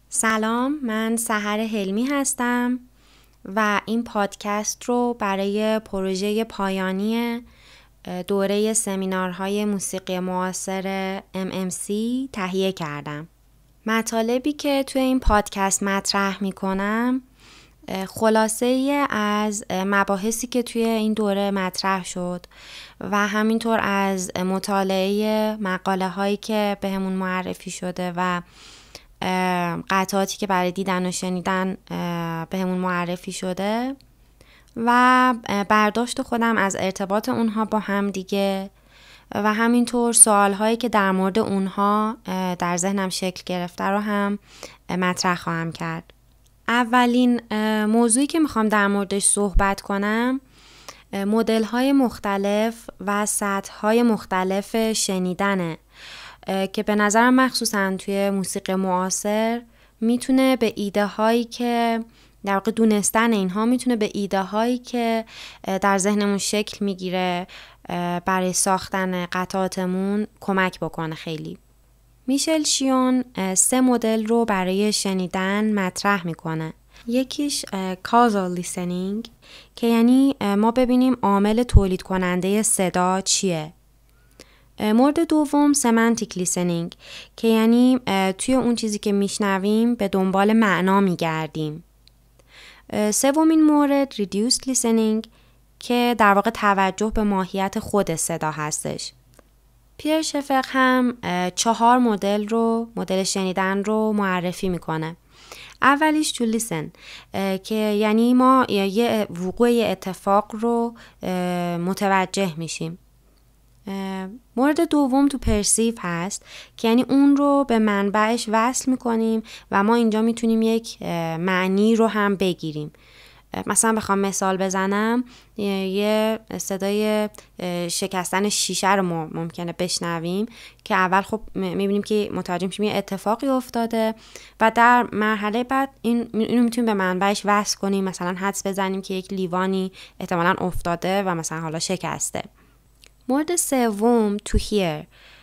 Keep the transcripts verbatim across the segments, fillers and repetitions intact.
سلام، من سحر حلمی هستم و این پادکست رو برای پروژه پایانی دوره سمینارهای موسیقی معاصر ام ام سی تهیه کردم. مطالبی که توی این پادکست مطرح می کنم خلاصه ای از مباحثی که توی این دوره مطرح شد و همینطور از مطالعه مقاله هایی که بهمون معرفی شده و قطعاتی که برای دیدن و شنیدن بهمون معرفی شده و برداشت خودم از ارتباط اونها با هم دیگه و همینطور سوالهایی که در مورد اونها در ذهنم شکل گرفته رو هم مطرح خواهم کرد. اولین موضوعی که میخوام در موردش صحبت کنم مدل‌های مختلف و سطح‌های مختلف شنیدنه که به نظرم مخصوصا توی موسیقی معاصر میتونه به ایده هایی که در واقع دونستن اینها میتونه به ایده هایی که در ذهنمون شکل میگیره برای ساختن قطعاتمون کمک بکنه. خیلی میشل شیون سه مدل رو برای شنیدن مطرح میکنه. یکیش causal listening که یعنی ما ببینیم عامل تولید کننده صدا چیه. مورد دوم semantic listening که یعنی توی اون چیزی که میشنویم به دنبال معنا میگردیم. سومین مورد reduced listening که در واقع توجه به ماهیت خود صدا هستش. پیر شفق هم چهار مدل رو مدل شنیدن رو معرفی میکنه. اولیش to listen که یعنی ما یه وقوع اتفاق رو متوجه میشیم. مورد دوم تو پرسیو هست که یعنی اون رو به منبعش وصل میکنیم و ما اینجا میتونیم یک معنی رو هم بگیریم. مثلا بخوام مثال بزنم یه صدای شکستن شیشه رو ما ممکنه بشنویم که اول خب میبینیم که متوجه میشیم یه اتفاقی افتاده و در مرحله بعد این اینو میتونیم به منبعش وصل کنیم، مثلا حدس بزنیم که یک لیوانی احتمالاً افتاده و مثلا حالا شکسته. مورد سوم to hear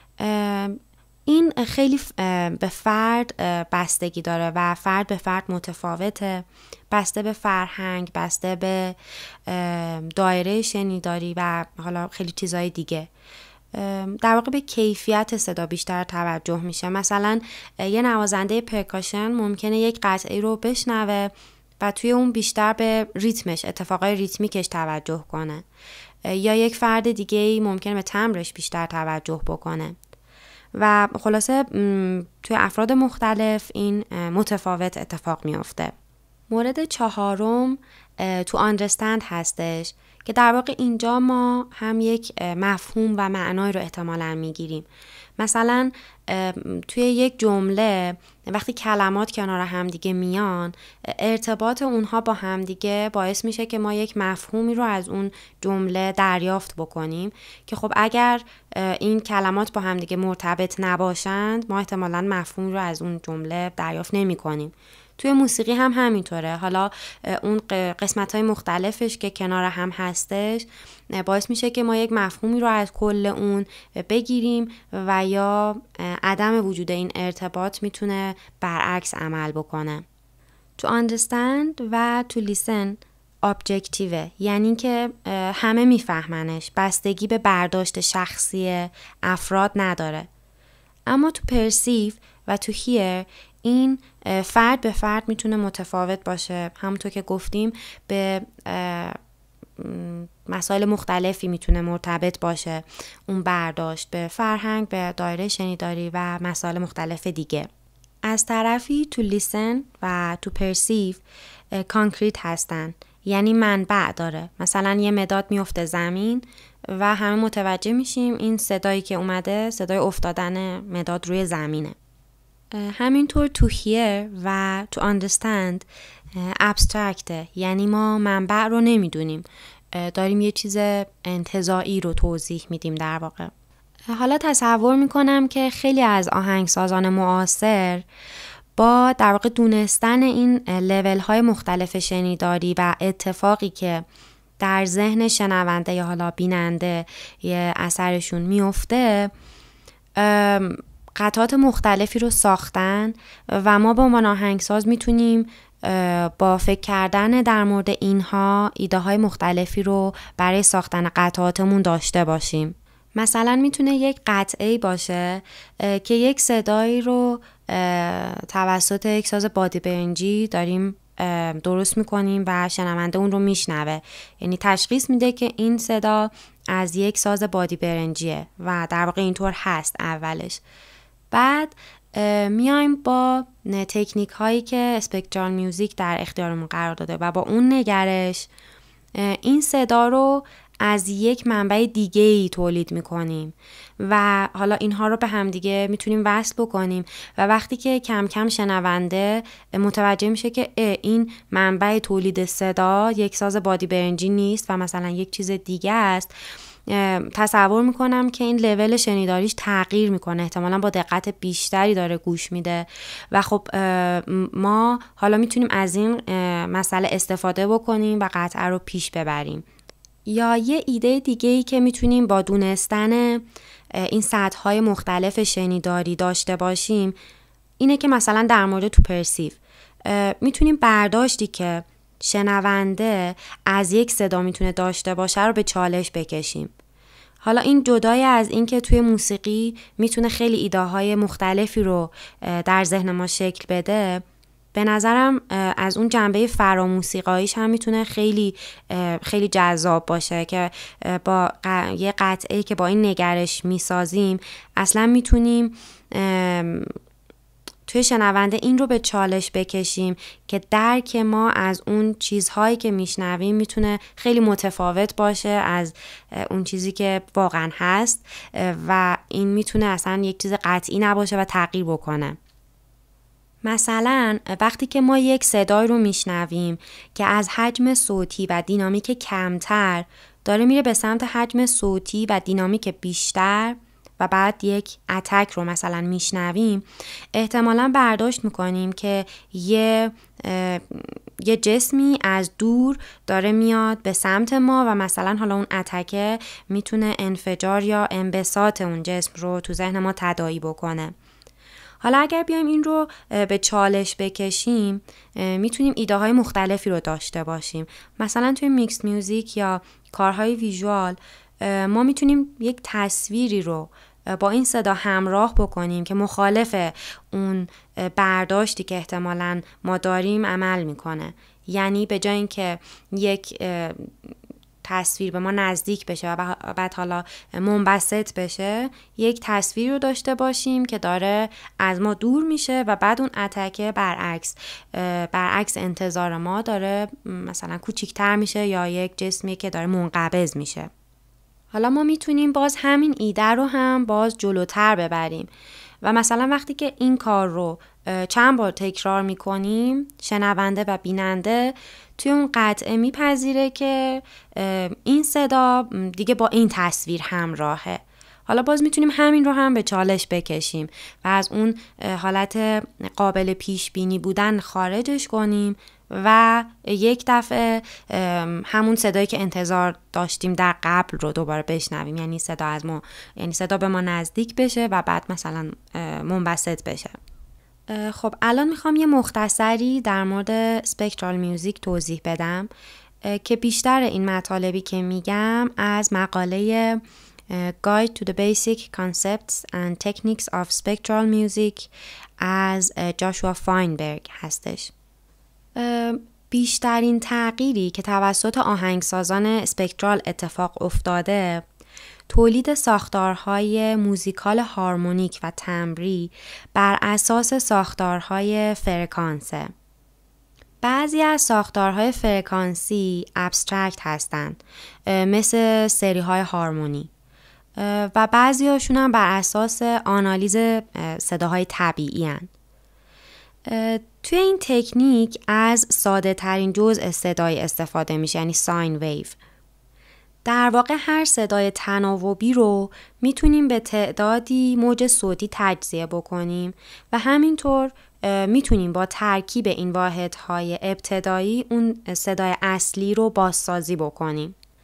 این خیلی به فرد بستگی داره و فرد به فرد متفاوته، بسته به فرهنگ، بسته به دایره شنیداری و حالا خیلی چیزهای دیگه. در واقع به کیفیت صدا بیشتر توجه میشه. مثلا یه نوازنده پرکاشن ممکنه یک قطعه رو بشنوه و توی اون بیشتر به ریتمش، اتفاقای ریتمیکش توجه کنه، یا یک فرد دیگه ای ممکنه به تمبرش بیشتر توجه بکنه و خلاصه توی افراد مختلف این متفاوت اتفاق میافته. مورد چهارم تو understand هستش که در واقع اینجا ما هم یک مفهوم و معنای رو احتمالاً میگیریم. مثلا توی یک جمله وقتی کلمات کنار هم دیگه میان، ارتباط اونها با هم دیگه باعث میشه که ما یک مفهومی رو از اون جمله دریافت بکنیم که خب اگر این کلمات با هم دیگه مرتبط نباشند ما احتمالاً مفهومی رو از اون جمله دریافت نمی کنیم. توی موسیقی هم همینطوره. حالا اون قسمت‌های مختلفش که کنار هم هستش باعث میشه که ما یک مفهومی رو از کل اون بگیریم و یا عدم وجود این ارتباط میتونه برعکس عمل بکنه. To understand و to listen objective یعنی که همه میفهمنش، بستگی به برداشت شخصی افراد نداره. اما to perceive و to hear این فرد به فرد میتونه متفاوت باشه. همونطور که گفتیم به مسائل مختلفی میتونه مرتبط باشه اون برداشت، به فرهنگ، به دایره شنیداری و مسائل مختلف دیگه. از طرفی to listen و to perceive کانکریت هستن، یعنی منبع داره. مثلا یه مداد میفته زمین و همه متوجه میشیم این صدایی که اومده صدای افتادن مداد روی زمینه. همینطور to hear و to understand abstractه، یعنی ما منبع رو نمیدونیم، داریم یه چیز انتزاعی رو توضیح میدیم در واقع. حالا تصور میکنم که خیلی از آهنگسازان معاصر با در واقع دونستن این لیول های مختلف شنیداری و اتفاقی که در ذهن شنونده یا حالا بیننده یه اثرشون میفته قطعات مختلفی رو ساختن و ما به عنوان آهنگساز میتونیم با فکر کردن در مورد اینها ایده های مختلفی رو برای ساختن قطعاتمون داشته باشیم. مثلا میتونه یک قطعه باشه که یک صدایی رو توسط یک ساز بادی برنجی داریم درست میکنیم و شنونده اون رو میشنوه، یعنی تشخیص میده که این صدا از یک ساز بادی برنجیه و در واقع اینطور هست اولش. بعد میایم با تکنیک هایی که اسپکترال میوزیک در اختیارمون قرار داده و با اون نگرش این صدا رو از یک منبع دیگه‌ای تولید میکنیم و حالا اینها رو به هم دیگه میتونیم وصل بکنیم و وقتی که کم کم شنونده متوجه میشه که این منبع تولید صدا یک ساز بادی برنجی نیست و مثلا یک چیز دیگه است، تصور میکنم که این لول شنیداریش تغییر میکنه، احتمالاً با دقت بیشتری داره گوش میده و خب ما حالا میتونیم از این مسئله استفاده بکنیم و قطعه رو پیش ببریم. یا یه ایده دیگه‌ای که میتونیم با دونستن این سطح‌های مختلف شنیداری داشته باشیم اینه که مثلا در مورد تو پرسیو میتونیم برداشتی که شنونده از یک صدا میتونه داشته باشه رو به چالش بکشیم. حالا این جدای از این که توی موسیقی میتونه خیلی ایده های مختلفی رو در ذهن ما شکل بده، به نظرم از اون جنبه فراموسیقاییش هم میتونه خیلی خیلی جذاب باشه که با یه قطعه که با این نگرش میسازیم اصلا میتونیم توی شنونده این رو به چالش بکشیم که درک ما از اون چیزهایی که میشنویم میتونه خیلی متفاوت باشه از اون چیزی که واقعا هست و این میتونه اصلا یک چیز قطعی نباشه و تغییر بکنه. مثلا وقتی که ما یک صدای رو میشنویم که از حجم صوتی و دینامیک کمتر داره میره به سمت حجم صوتی و دینامیک بیشتر و بعد یک اتک رو مثلا میشنویم، احتمالاً برداشت میکنیم که یه یه جسمی از دور داره میاد به سمت ما و مثلا حالا اون اتکه میتونه انفجار یا انبساط اون جسم رو تو ذهن ما تداعی بکنه. حالا اگر بیایم این رو به چالش بکشیم میتونیم ایده های مختلفی رو داشته باشیم. مثلا توی میکس میوزیک یا کارهای ویژوال ما میتونیم یک تصویری رو با این صدا همراه بکنیم که مخالف اون برداشتی که احتمالاً ما داریم عمل میکنه. یعنی به جای اینکه یک تصویر به ما نزدیک بشه و بعد حالا منبسط بشه، یک تصویر رو داشته باشیم که داره از ما دور میشه و بعد اون اتکه برعکس برعکس انتظار ما داره مثلا کوچیک‌تر میشه یا یک جسمی که داره منقبض میشه. حالا ما میتونیم باز همین ایده رو هم باز جلوتر ببریم و مثلا وقتی که این کار رو چند بار تکرار میکنیم شنونده و بیننده توی اون قطعه میپذیره که این صدا دیگه با این تصویر همراهه. حالا باز میتونیم همین رو هم به چالش بکشیم و از اون حالت قابل پیش بینی بودن خارجش کنیم و یک دفعه همون صدایی که انتظار داشتیم در قبل رو دوباره بشنویم، یعنی صدا از ما یعنی صدا به ما نزدیک بشه و بعد مثلا منبسط بشه. خب الان میخوام یه مختصری در مورد اسپکترال میوزیک توضیح بدم که بیشتر این مطالبی که میگم از مقاله Guide to the Basic Concepts and Techniques of Spectral Music از جاشوا فاینبرگ هستش. بیشترین تغییری که توسط آهنگسازان اسپکترال اتفاق افتاده تولید ساختارهای موزیکال هارمونیک و تمبری بر اساس ساختارهای فرکانسه. بعضی از ساختارهای فرکانسی ابسترکت هستند مثل سریهای هارمونی و بعضی هاشون هم بر اساس آنالیز صداهای طبیعی هستند. توی این تکنیک از ساده ترین جزء صدای استفاده میشه، یعنی ساین ویو. در واقع هر صدای تناوبی رو میتونیم به تعدادی موج صوتی تجزیه بکنیم و همینطور میتونیم با ترکیب این واحدهای ابتدایی اون صدای اصلی رو بازسازی بکنیم.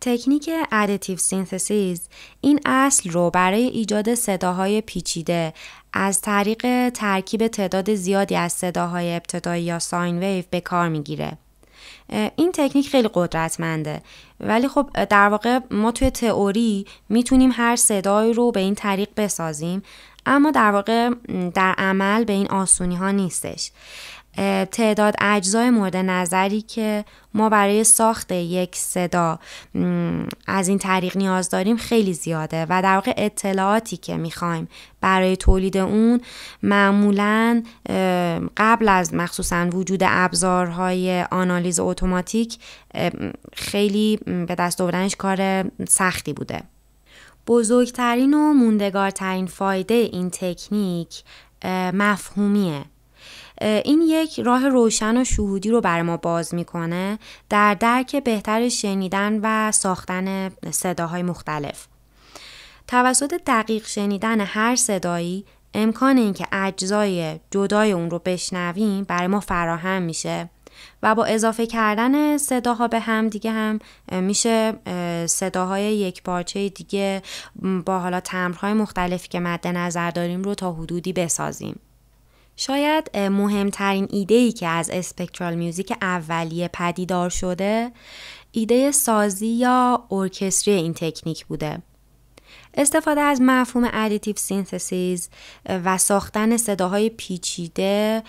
تکنیک ادیتیو سینتزیس این اصل رو برای ایجاد صداهای پیچیده از طریق ترکیب تعداد زیادی از صداهای ابتدایی یا ساین ویو به کار میگیره. این تکنیک خیلی قدرتمنده، ولی خب در واقع ما توی تئوری میتونیم هر صدایی رو به این طریق بسازیم، اما در واقع در عمل به این آسونی ها نیستش. تعداد اجزای مورد نظری که ما برای ساخت یک صدا از این طریق نیاز داریم خیلی زیاده و در واقع اطلاعاتی که میخوایم برای تولید اون معمولاً قبل از مخصوصاً وجود ابزارهای آنالیز اتوماتیک خیلی به دست آوردنش کار سختی بوده. بزرگترین و موندگارترین فایده این تکنیک مفهومیه. این یک راه روشن و شهودی رو برای ما باز میکنه در درک بهتر شنیدن و ساختن صداهای مختلف. توسط دقیق شنیدن هر صدایی امکان اینکه اجزای جدای اون رو بشنویم برای ما فراهم میشه و با اضافه کردن صداها به هم دیگه هم میشه صداهای یک پارچه دیگه با حالا تمبرهای مختلفی که مد نظر داریم رو تا حدودی بسازیم. شاید مهمترین ایده‌ای که از اسپکترال میوزیک اولیه پدیدار شده ایده سازی یا ارکستری این تکنیک بوده. استفاده از مفهوم ادیتیو سینتزیس و ساختن صداهای پیچیده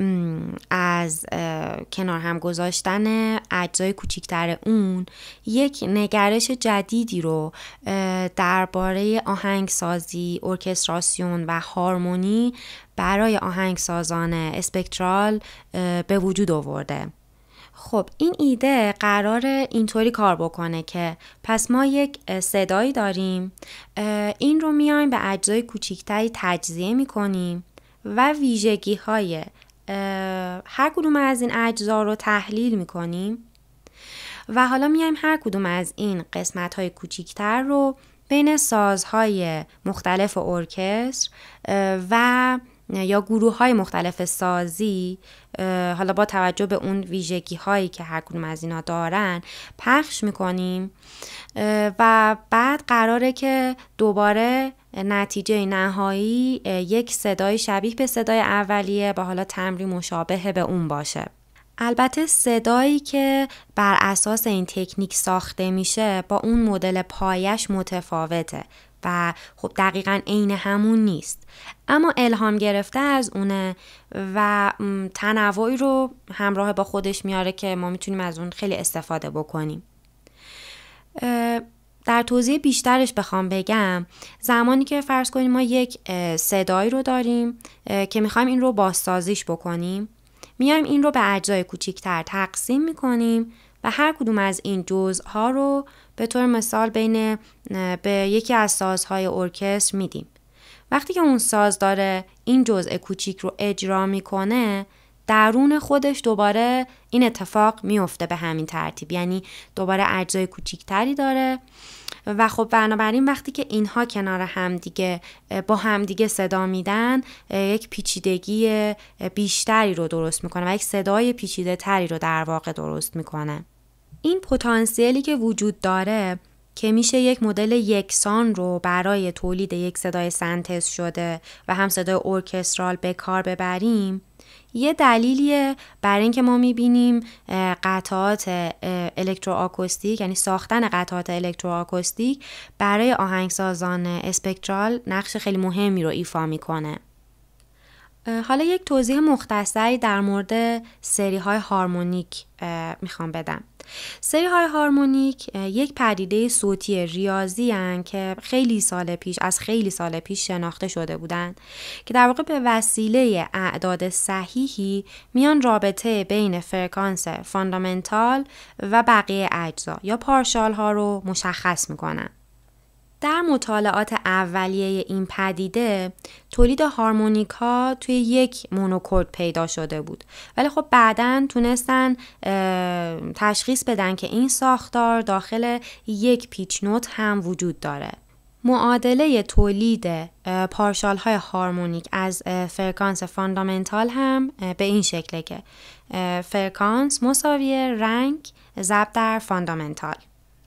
از کنار هم گذاشتن اجزای کوچیکتر اون یک نگرش جدیدی رو درباره آهنگسازی، ارکستراسیون و هارمونی برای آهنگسازان اسپکترال به وجود آورده. خب این ایده قراره اینطوری کار بکنه که پس ما یک صدایی داریم، این رو میایم به اجزای کوچیکتری تجزیه میکنیم و ویژگی های هر کدوم از این اجزا رو تحلیل میکنیم و حالا میایم هر کدوم از این قسمت های کوچیکتر رو بین سازهای مختلف ارکستر و یا گروه های مختلف سازی حالا با توجه به اون ویژگی هایی که هر کدوم از اینا دارن پخش میکنیم و بعد قراره که دوباره نتیجه نهایی یک صدای شبیه به صدای اولیه با حالا تمری مشابه به اون باشه. البته صدایی که بر اساس این تکنیک ساخته میشه با اون مدل پایش متفاوته و خب دقیقاً عین همون نیست، اما الهام گرفته از اونه و تنوعی رو همراه با خودش میاره که ما میتونیم از اون خیلی استفاده بکنیم. در توضیح بیشترش بخوام بگم، زمانی که فرض کنیم ما یک صدایی رو داریم که میخوایم این رو بازسازیش بکنیم، میایم این رو به اجزای کوچیکتر تقسیم میکنیم و هر کدوم از این جزءها رو به طور مثال بین به یکی از سازهای ارکستر میدیم. وقتی که اون ساز داره این جزء کوچیک رو اجرا میکنه، درون خودش دوباره این اتفاق میفته به همین ترتیب، یعنی دوباره اجزای کوچیکتری داره و خب بنابراین وقتی که اینها کنار همدیگه با همدیگه صدا میدن یک پیچیدگی بیشتری رو درست میکنه و یک صدای پیچیده تری رو در واقع درست میکنه. این پتانسیلی که وجود داره که میشه یک مدل یکسان رو برای تولید یک صدای سنتز شده و هم صدای ارکسترال به کار ببریم، یه دلیلیه برای اینکه ما میبینیم قطعات الکتروآکوستیک، یعنی ساختن قطعات الکتروآکوستیک برای آهنگسازان اسپکترال نقش خیلی مهمی رو ایفا میکنه. حالا یک توضیح مختصری در مورد سری های هارمونیک میخوام بدم. سری های هارمونیک یک پدیده صوتی ریاضی هستند که خیلی سال پیش از خیلی سال پیش شناخته شده بودند که در واقع به وسیله اعداد صحیحی میان رابطه بین فرکانس فاندامنتال و بقیه اجزا یا پارشال ها رو مشخص میکنن. در مطالعات اولیه این پدیده تولید هارمونیک ها توی یک مونوکورد پیدا شده بود، ولی خب بعداً تونستن تشخیص بدن که این ساختار داخل یک پیچ نوت هم وجود داره. معادله تولید پارشال های هارمونیک از فرکانس فاندامنتال هم به این شکله که فرکانس مساوی رنگ ضرب در فاندامنتال،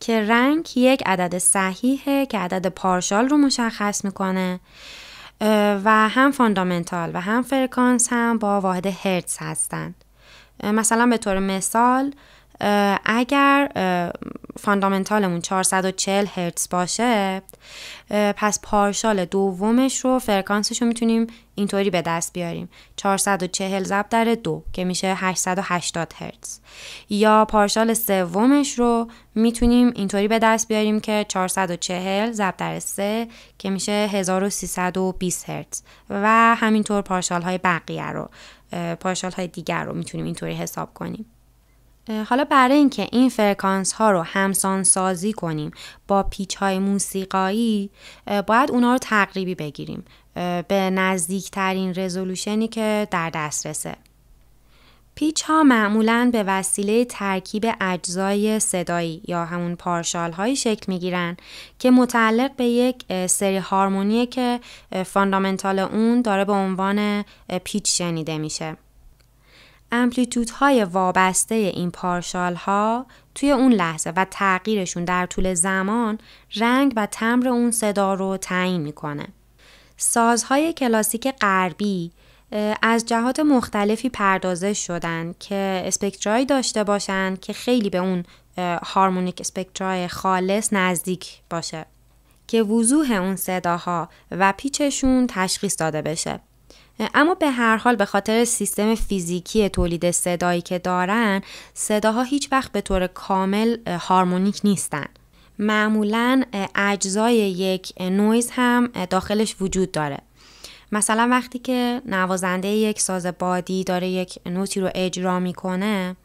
که رنگ یک عدد صحیحه که عدد پارشال رو مشخص میکنه و هم فاندامنتال و هم فرکانس هم با واحد هرتز هستن. مثلا به طور مثال اگر فاندامنتالمون چهارصد و چهل هرتز باشه، پس پارشال دومش رو فرکانسش رو میتونیم اینطوری به دست بیاریم: چهارصد و چهل ضرب در دو که میشه هشتصد و هشتاد هرتز. یا پارشال سومش رو میتونیم اینطوری به دست بیاریم که چهارصد و چهل ضرب در سه که میشه هزار و سیصد و بیست هرتز. و همینطور پارشال های بقیه رو پارشال های دیگر رو میتونیم اینطوری حساب کنیم. حالا برای اینکه این فرکانس ها رو همسان سازی کنیم با پیچ های موسیقایی، باید اونا رو تقریبی بگیریم به نزدیک ترین رزولوشنی که در دسترسه. پیچ ها معمولاً به وسیله ترکیب اجزای صدایی یا همون پارشال هایی شکل می گیرن که متعلق به یک سری هارمونیه که فاندامنتال اون داره به عنوان پیچ شنیده میشه. امپلیتودهای وابسته این پارشال ها توی اون لحظه و تغییرشون در طول زمان رنگ و تمبر اون صدا رو تعیین میکنه. سازهای کلاسیک غربی از جهات مختلفی پردازش شدن که اسپکترایی داشته باشن که خیلی به اون هارمونیک اسپکترای خالص نزدیک باشه که وضوح اون صداها و پیچشون تشخیص داده بشه. اما به هر حال به خاطر سیستم فیزیکی تولید صدایی که دارن، صداها هیچ وقت به طور کامل هارمونیک نیستن. معمولاً اجزای یک نویز هم داخلش وجود داره. مثلا وقتی که نوازنده یک ساز بادی داره یک نوتی رو اجرا میکنه،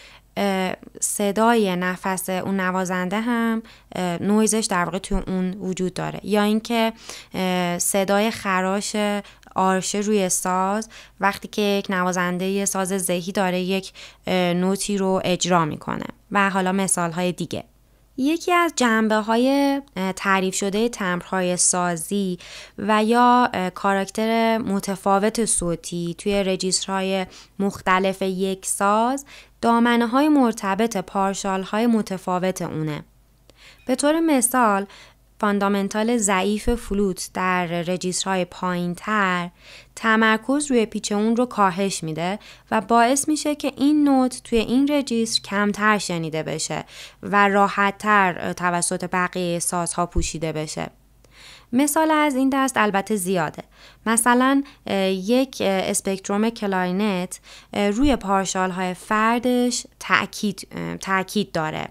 صدای نفس اون نوازنده هم نویزش در واقع توی اون وجود داره. یا اینکه صدای خراش آرشه روی ساز وقتی که یک نوازنده ساز ذهی داره یک نوتی رو اجرا میکنه و حالا مثال های دیگه. یکی از جنبه های تعریف شده تمبرهای سازی و یا کاراکتر متفاوت صوتی توی رجیسترهای مختلف یک ساز دامنه های مرتبط پارشال های متفاوت اونه. به طور مثال فاندامنتال ضعیف فلوت در رجیسترهای پایین تر تمرکز روی پیچ اون رو کاهش میده و باعث میشه که این نوت توی این رجیستر کمتر شنیده بشه و راحت تر توسط بقیه سازها پوشیده بشه. مثال از این دست البته زیاده. مثلا یک اسپکتروم کلاینت روی پارشال های فردش تأکید تأکید داره.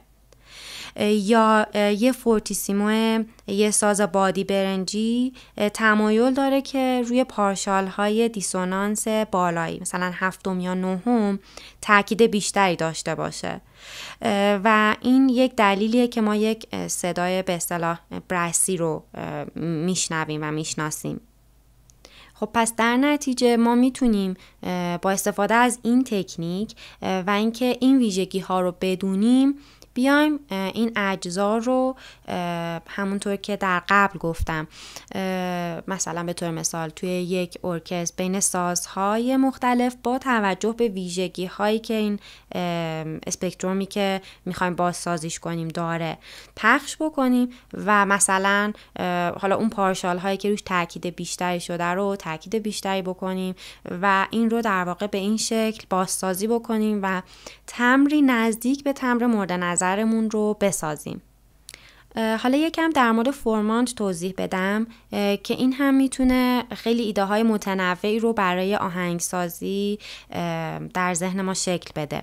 یا یه فورتیسیمو یه ساز بادی برنجی تمایل داره که روی پارشال های دیسونانس بالایی مثلا هفتم یا نهم تاکید بیشتری داشته باشه و این یک دلیلیه که ما یک صدای به اصطلاح برسی رو میشنویم و میشناسیم. خب پس در نتیجه ما میتونیم با استفاده از این تکنیک و اینکه این ویژگی ها رو بدونیم بیایم این اجزا رو همونطور که در قبل گفتم، مثلا به طور مثال توی یک ارکستر بین سازهای مختلف با توجه به ویژگی هایی که این اسپکترومی که میخوایم بازسازیش کنیم داره پخش بکنیم و مثلا حالا اون پارشال هایی که روش تاکید بیشتری شده رو تاکید بیشتری بکنیم و این رو در واقع به این شکل بازسازی بکنیم و تمبری نزدیک به تمبر مورد نظرمون رو بسازیم. حالا یکم در مورد فرمانت توضیح بدم که این هم میتونه خیلی ایده های متنوعی رو برای آهنگسازی در ذهن ما شکل بده.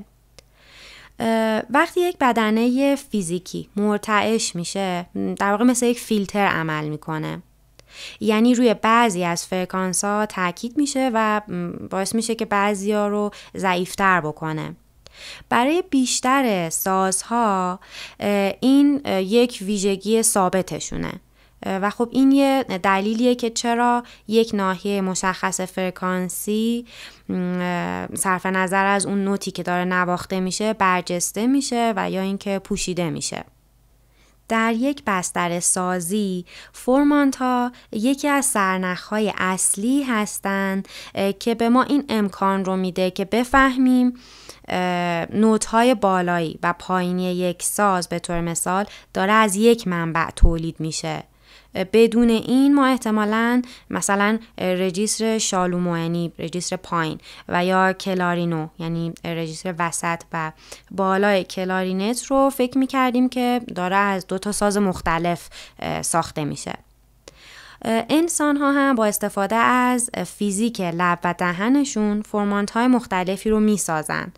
وقتی یک بدنه فیزیکی مرتعش میشه در واقع مثل یک فیلتر عمل میکنه، یعنی روی بعضی از فرکانس ها تاکید میشه و باعث میشه که بعضی ها رو ضعیفتر بکنه. برای بیشتر سازها این یک ویژگی ثابتشونه و خب این یه دلیلیه که چرا یک ناحیه مشخص فرکانسی صرف نظر از اون نوتی که داره نواخته میشه برجسته میشه و یا اینکه پوشیده میشه. در یک بستر سازی فرمانت ها یکی از سرنخهای اصلی هستند که به ما این امکان رو میده که بفهمیم نوت های بالایی و پایینی یک ساز به طور مثال داره از یک منبع تولید میشه. بدون این ما احتمالاً مثلا رجیستر شالومو یعنی رجیستر پایین و یا کلارینو یعنی رجیستر وسط و بالای کلارینت رو فکر میکردیم که داره از دو تا ساز مختلف ساخته میشه. انسان ها هم با استفاده از فیزیک لب و دهنشون فرمانت های مختلفی رو میسازن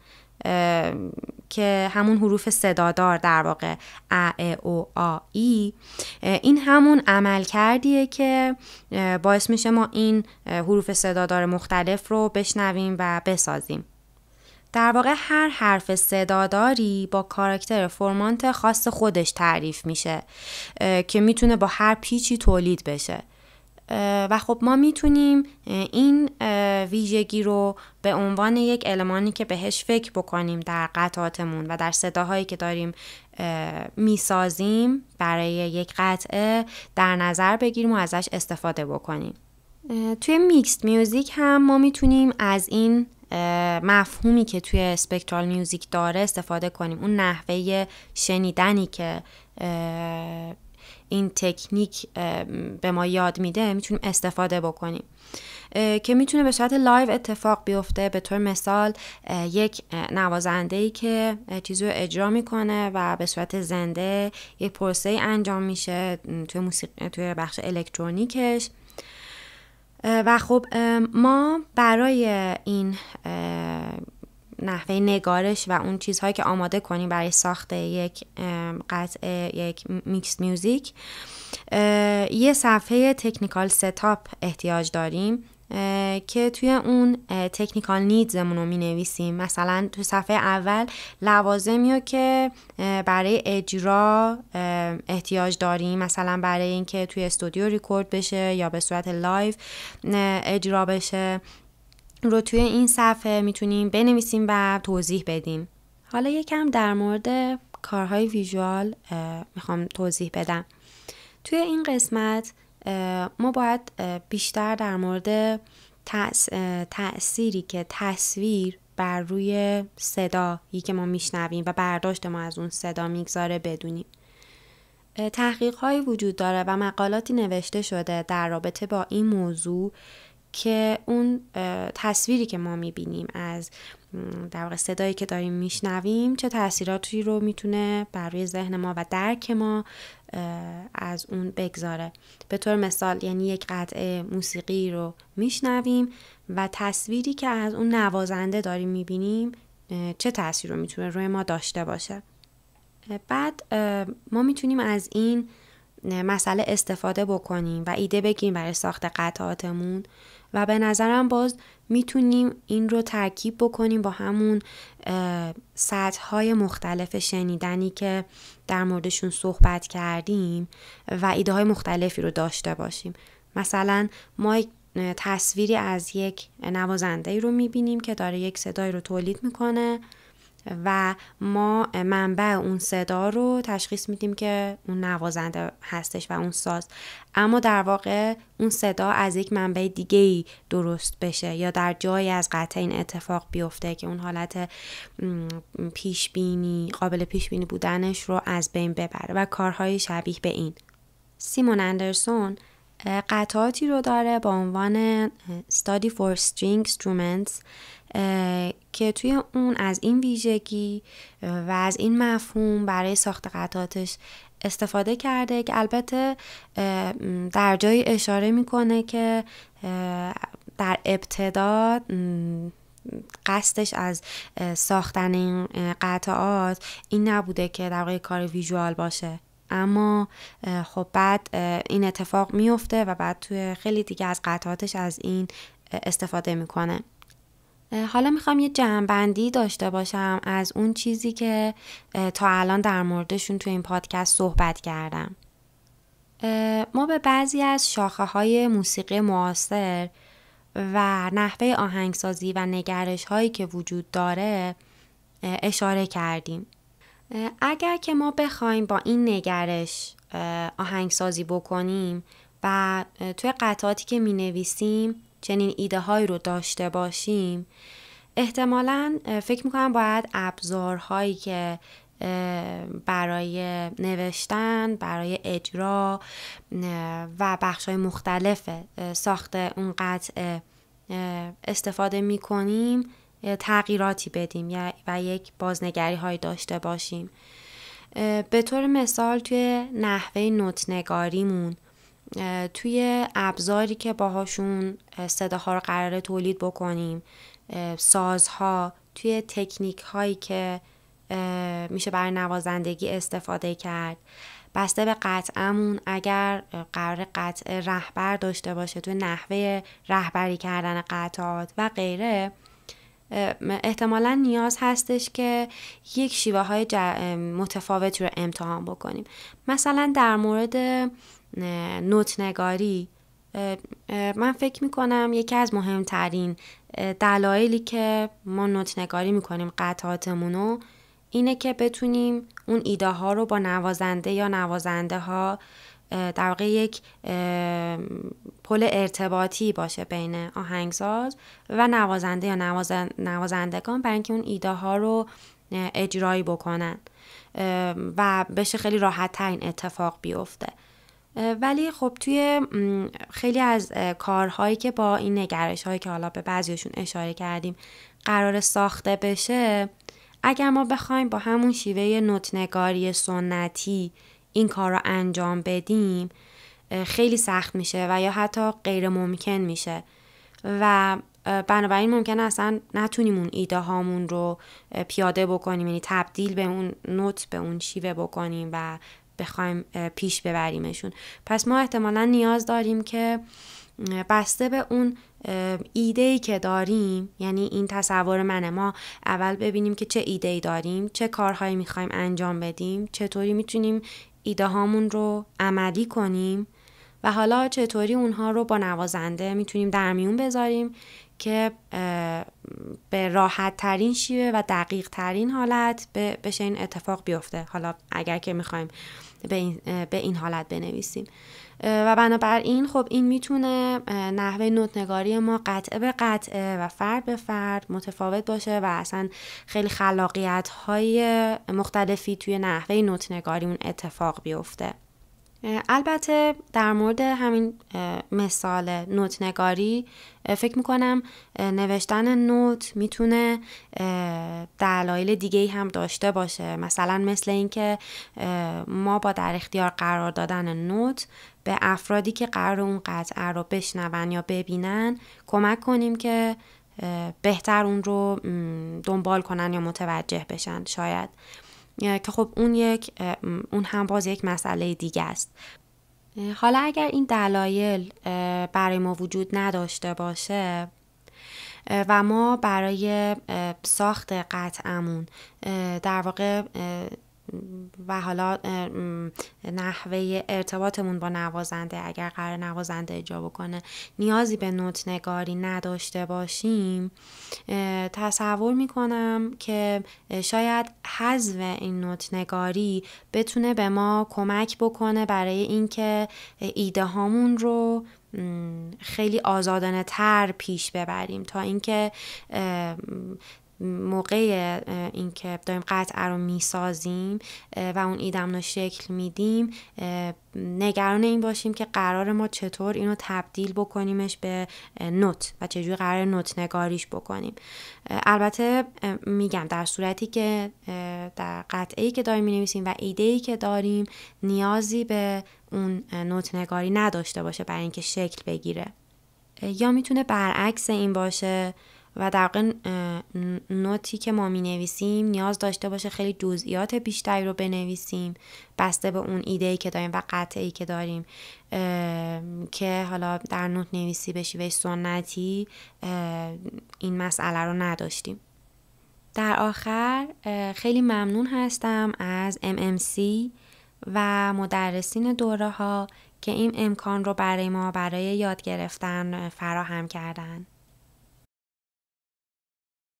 که همون حروف صدادار در واقع ا ا او آ ای. این همون عمل کردیه که باعث میشه ما این حروف صدادار مختلف رو بشنویم و بسازیم. در واقع هر حرف صداداری با کاراکتر فرمانت خاص خودش تعریف میشه که میتونه با هر پیچی تولید بشه و خب ما میتونیم این ویژگی رو به عنوان یک المانی که بهش فکر بکنیم در قطعاتمون و در صداهایی که داریم میسازیم برای یک قطعه در نظر بگیریم و ازش استفاده بکنیم. توی میکست میوزیک هم ما میتونیم از این مفهومی که توی اسپکترال میوزیک داره استفاده کنیم. اون نحوه شنیدنی که این تکنیک به ما یاد میده میتونیم استفاده بکنیم که میتونه به صورت لایو اتفاق بیفته. به طور مثال یک نوازنده‌ای که چیزی رو اجرا میکنه و به صورت زنده یک پروسه انجام میشه توی موسیقی، توی بخش الکترونیکش و خب ما برای این نحوه نگارش و اون چیزهایی که آماده کنیم برای ساخت یک قطعه، یک میکس میوزیک، یه صفحه تکنیکال ستاپ احتیاج داریم که توی اون تکنیکال نیدزمون رو می نویسیم. مثلا تو صفحه اول لوازمی که برای اجرا احتیاج داریم، مثلا برای اینکه توی استودیو ریکورد بشه یا به صورت لایو اجرا بشه رو توی این صفحه میتونیم بنویسیم و توضیح بدیم. حالا یکم در مورد کارهای ویژوال میخوام توضیح بدم. توی این قسمت ما باید بیشتر در مورد تأثیری که تصویر بر روی صدایی که ما میشنویم و برداشت ما از اون صدا میگذاره بدونیم. تحقیق‌هایی وجود داره و مقالاتی نوشته شده در رابطه با این موضوع که اون تصویری که ما میبینیم از در واقع صدایی که داریم میشنویم چه تأثیراتی رو میتونه بر روی ذهن ما و درک ما از اون بگذاره. به طور مثال یعنی یک قطعه موسیقی رو میشنویم و تصویری که از اون نوازنده داریم میبینیم چه تأثیری رو میتونه روی ما داشته باشه. بعد ما میتونیم از این مسئله استفاده بکنیم و ایده بگیریم برای ساخت قطعاتمون و به نظرم باز میتونیم این رو ترکیب بکنیم با همون سطح‌های مختلف شنیدنی که در موردشون صحبت کردیم و ایده های مختلفی رو داشته باشیم. مثلا ما تصویری از یک نوازنده رو میبینیم که داره یک صدای رو تولید میکنه و ما منبع اون صدا رو تشخیص میدیم که اون نوازنده هستش و اون ساز، اما در واقع اون صدا از یک منبع دیگه‌ای درست بشه یا در جایی از قطعه این اتفاق بیفته که اون حالت پیش بینی قابل پیش بینی بودنش رو از بین ببره و کارهای شبیه به این. سیمون اندرسون قطعاتی رو داره با عنوان Study for String Instruments که توی اون از این ویژگی و از این مفهوم برای ساخت قطعاتش استفاده کرده که البته در جای اشاره میکنه که در ابتدا قصدش از ساختن این قطعات این نبوده که در واقع کار ویژوال باشه، اما خب بعد این اتفاق میفته و بعد توی خیلی دیگه از قطعاتش از این استفاده میکنه. حالا میخوام یه جمع‌بندی داشته باشم از اون چیزی که تا الان در موردشون توی این پادکست صحبت کردم. ما به بعضی از شاخه‌های موسیقی معاصر و نحوه آهنگسازی و نگرش هایی که وجود داره اشاره کردیم. اگر که ما بخوایم با این نگرش آهنگسازی بکنیم و توی قطعاتی که می نویسیم چنین ایده هایی رو داشته باشیم، احتمالاً فکر میکنم باید ابزارهایی که برای نوشتن، برای اجرا و بخش‌های مختلف ساخت اون قطعه استفاده میکنیم تغییراتی بدیم و یک بازنگری هایی داشته باشیم. به طور مثال توی نحوه نوت‌نگاریمون، توی ابزاری که باهاشون صداها رو قراره تولید بکنیم، سازها، توی تکنیک هایی که میشه برای نوازندگی استفاده کرد، بسته به قطعمون اگر قرار قطع رهبر داشته باشه توی نحوه رهبری کردن قطعات و غیره، احتمالا نیاز هستش که یک شیوه های متفاوتی رو امتحان بکنیم. مثلا در مورد نوت‌نگاری من فکر میکنم یکی از مهمترین دلایلی که ما نوت‌نگاری میکنیم قطعاتمونو اینه که بتونیم اون ایده ها رو با نوازنده یا نوازنده ها در واقع یک پل ارتباطی باشه بین آهنگساز و نوازنده یا نوازندگان برای اینکه اون ایده ها رو اجرایی بکنن و بشه خیلی راحت تر این اتفاق بیفته. ولی خب توی خیلی از کارهایی که با این نگرش هایی که حالا به بعضیشون اشاره کردیم قرار ساخته بشه، اگر ما بخوایم با همون شیوه نوت‌نگاری سنتی این کار رو انجام بدیم خیلی سخت میشه و یا حتی غیر ممکن میشه و بنابراین ممکنه اصلا نتونیم اون ایده هامون رو پیاده بکنیم، یعنی تبدیل به اون نوت به اون شیوه بکنیم و بخوایم پیش ببریمشون. پس ما احتمالاً نیاز داریم که بسته به اون ایده‌ای که داریم، یعنی این تصور منه، ما اول ببینیم که چه ایده‌ای داریم، چه کارهایی میخوایم انجام بدیم، چطوری میتونیم ایده هامون رو عملی کنیم و حالا چطوری اونها رو با نوازنده میتونیم در میون بذاریم که به راحت ترین شیوه و دقیق ترین حالت بشه این اتفاق بیفته، حالا اگر که میخوایم به این, به این حالت بنویسیم. و بنابراین خب این میتونه نحوه نوت‌نگاری ما قطعه به قطعه و فرد به فرد متفاوت باشه و اصلا خیلی خلاقیت های مختلفی توی نحوه نوت‌نگاریمون اتفاق بیفته. البته در مورد همین مثال نوت‌نگاری فکر میکنم نوشتن نوت میتونه دلایل دیگه‌ای هم داشته باشه، مثلا مثل این که ما با در اختیار قرار دادن نوت به افرادی که قرار اون قطعه رو بشنون یا ببینن کمک کنیم که بهتر اون رو دنبال کنن یا متوجه بشن شاید، که خب اون یک اون هم باز یک مسئله دیگه است. حالا اگر این دلایل برای ما وجود نداشته باشه و ما برای ساخت قطعمون در واقع و حالا نحوه ارتباطمون با نوازنده اگر قرار نوازنده اجرا بکنه نیازی به نوت‌نگاری نداشته باشیم، تصور میکنم که شاید حذف این نوت‌نگاری بتونه به ما کمک بکنه برای اینکه ایده هامون رو خیلی آزادانه تر پیش ببریم تا اینکه موقع اینکه داریم قطعه رو میسازیم و اون ایدم رو شکل میدیم نگران این باشیم که قرار ما چطور اینو تبدیل بکنیمش به نوت و چجوری قرار نوت نگاریش بکنیم. البته میگم در صورتی که در قطعه‌ای که داریم مینویسیم و ایده‌ای که داریم نیازی به اون نوت نگاری نداشته باشه برای اینکه شکل بگیره، یا میتونه برعکس این باشه و در واقع نوتی که ما می نویسیم نیاز داشته باشه خیلی جزئیات بیشتری رو بنویسیم بسته به اون ایده‌ای که داریم و قطعه‌ای که داریم که حالا در نوت نویسی به شیوه سنتی این مسئله رو نداشتیم. در آخر خیلی ممنون هستم از ام ام سی و مدرسین دوره ها که این امکان رو برای ما برای یاد گرفتن فراهم کردن.